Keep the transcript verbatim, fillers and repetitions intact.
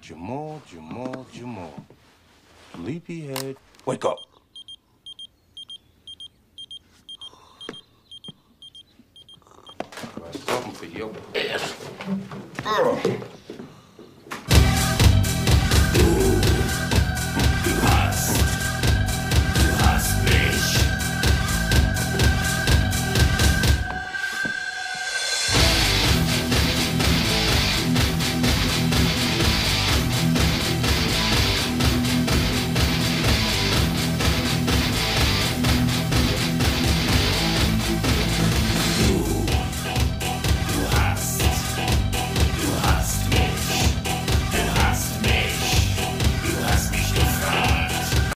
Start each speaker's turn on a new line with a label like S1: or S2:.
S1: Jamal, Jamal, Jamal. Sleepyhead, wake up. Got something for your ass. Ugh.